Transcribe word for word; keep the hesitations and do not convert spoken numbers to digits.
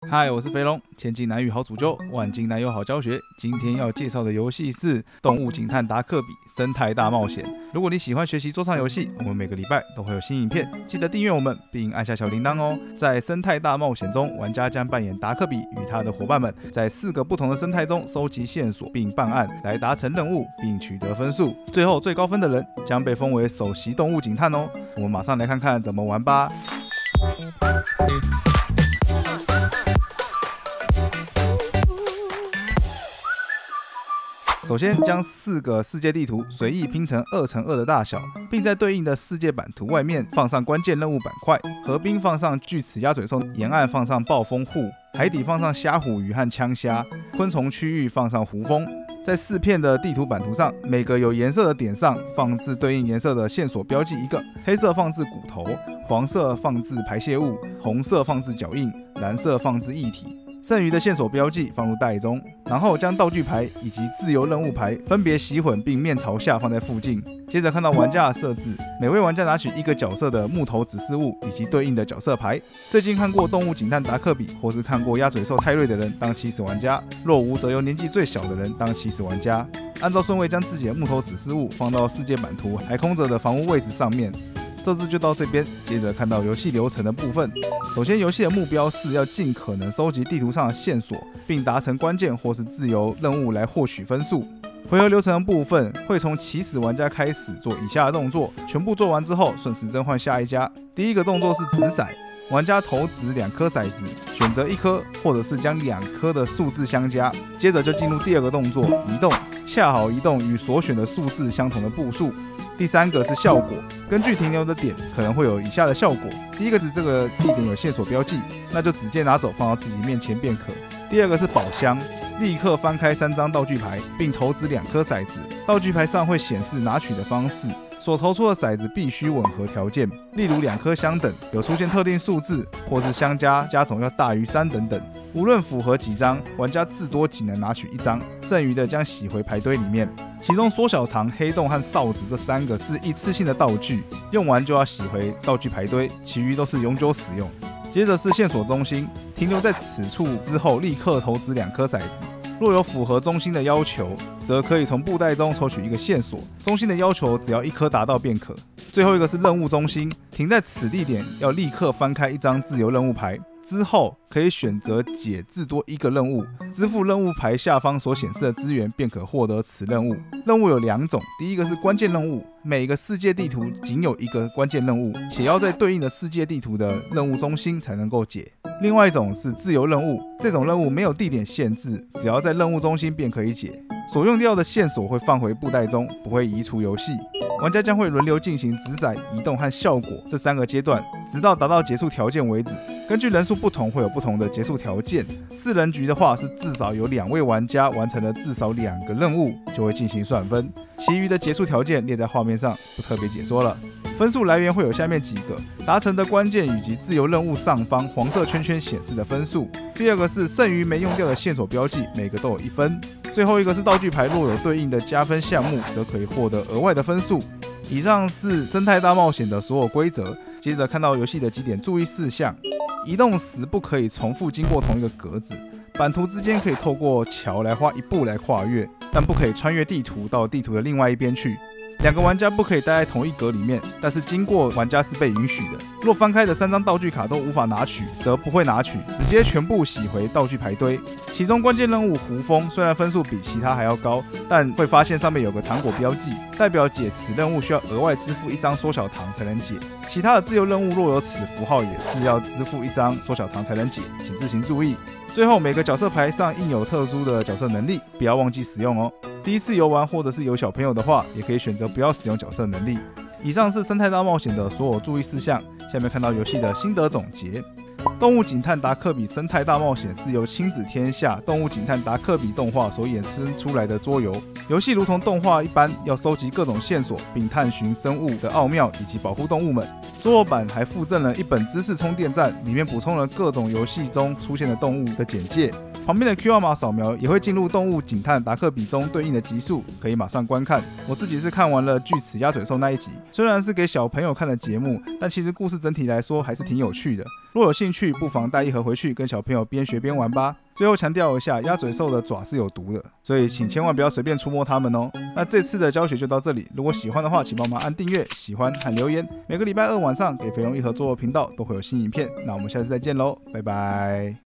嗨，我是肥龙，千金难遇好主揪，万金难有好教学。今天要介绍的游戏是《动物警探达克比生态大冒险》。如果你喜欢学习桌上游戏，我们每个礼拜都会有新影片，记得订阅我们并按下小铃铛哦。在生态大冒险中，玩家将扮演达克比与他的伙伴们，在四个不同的生态中收集线索并办案，来达成任务并取得分数。最后最高分的人将被封为首席动物警探哦。我们马上来看看怎么玩吧。首先将四个世界地图随意拼成二乘二的大小，并在对应的世界版图外面放上关键任务板块，河滨放上巨齿鸭嘴兽，沿岸放上暴风户，海底放上虾虎鱼和枪虾，昆虫区域放上胡蜂。在四片的地图版图上，每个有颜色的点上放置对应颜色的线索标记一个，黑色放置骨头，黄色放置排泄物，红色放置脚印，蓝色放置液体。剩余的线索标记放入袋中，然后将道具牌以及自由任务牌分别洗混并面朝下放在附近。接着看到玩家的设置，每位玩家拿取一个角色的木头指示物以及对应的角色牌。最近看过动物警探达克比或是看过鸭嘴兽泰瑞的人当起始玩家，若无则由年纪最小的人当起始玩家。按照顺位将自己的木头指示物放到世界版图还空着的房屋位置上面。设置就到这边，接着看到游戏流程的部分。首先，游戏的目标是要尽可能收集地图上的线索，并达成关键或是自由任务来获取分数。回合流程的部分会从起始玩家开始做以下的动作，全部做完之后顺时针换下一家。第一个动作是掷骰，玩家投掷两颗骰子，选择一颗或者是将两颗的数字相加。接着就进入第二个动作，移动，恰好移动与所选的数字相同的步数。第三个是效果，根据停留的点可能会有以下的效果。第一个是这个地点有线索标记，那就直接拿走放到自己面前便可。第二个是宝箱，立刻翻开三张道具牌，并投掷两颗骰子，道具牌上会显示拿取的方式。所投出的骰子必须吻合条件，例如两颗相等，有出现特定数字，或是相加加总要大于三等等。无论符合几张，玩家至多仅能拿取一张，剩余的将洗回牌堆里面。其中缩小糖、黑洞和哨子这三个是一次性的道具，用完就要洗回道具牌堆，其余都是永久使用。接着是线索中心，停留在此处之后立刻投掷两颗骰子。若有符合中心的要求，则可以从布袋中抽取一个线索，中心的要求只要一颗达到便可。最后一个是任务中心，停在此地点要立刻翻开一张自由任务牌，之后可以选择解至多一个任务，支付任务牌下方所显示的资源，便可获得此任务。任务有两种，第一个是关键任务，每个世界地图仅有一个关键任务，且要在对应的世界地图的任务中心才能够解。另外一种是自由任务，这种任务没有地点限制，只要在任务中心便可以解。所用掉的线索会放回布袋中，不会移除游戏。玩家将会轮流进行掷骰、移动和效果这三个阶段，直到达到结束条件为止。根据人数不同，会有不同的结束条件。四人局的话是至少有两位玩家完成了至少两个任务，就会进行算分。其余的结束条件列在画面上，不特别解说了。分数来源会有下面几个：达成的关键以及自由任务上方黄色圈圈显示的分数。第二个是剩余没用掉的线索标记，每个都有一分。最后一个是道具牌，若有对应的加分项目，则可以获得额外的分数。以上是生态大冒险的所有规则。接着看到游戏的几点注意事项：移动时不可以重复经过同一个格子，版图之间可以透过桥来花一步来跨越，但不可以穿越地图到地图的另外一边去。两个玩家不可以待在同一格里面，但是经过玩家是被允许的。若翻开的三张道具卡都无法拿取，则不会拿取，直接全部洗回道具牌堆。其中关键任务胡蜂虽然分数比其他还要高，但会发现上面有个糖果标记，代表解此任务需要额外支付一张缩小糖才能解。其他的自由任务若有此符号，也是要支付一张缩小糖才能解，请自行注意。最后，每个角色牌上印有特殊的角色能力，不要忘记使用哦。第一次游玩或者是有小朋友的话，也可以选择不要使用角色能力。以上是生态大冒险的所有注意事项，下面看到游戏的心得总结。动物警探达克比生态大冒险是由亲子天下动物警探达克比动画所衍生出来的桌游。游戏如同动画一般，要收集各种线索，并探寻生物的奥妙以及保护动物们。桌游版还附赠了一本知识充电站，里面补充了各种游戏中出现的动物的简介。 旁边的 Q R 码扫描也会进入动物警探达克比中对应的集数，可以马上观看。我自己是看完了巨齿鸭嘴兽那一集，虽然是给小朋友看的节目，但其实故事整体来说还是挺有趣的。若有兴趣，不妨带一盒回去跟小朋友边学边玩吧。最后强调一下，鸭嘴兽的爪是有毒的，所以请千万不要随便触摸它们哦。那这次的教学就到这里，如果喜欢的话，请帮忙按订阅、喜欢和留言。每个礼拜二晚上给肥龙一盒做频道都会有新影片，那我们下次再见喽，拜拜。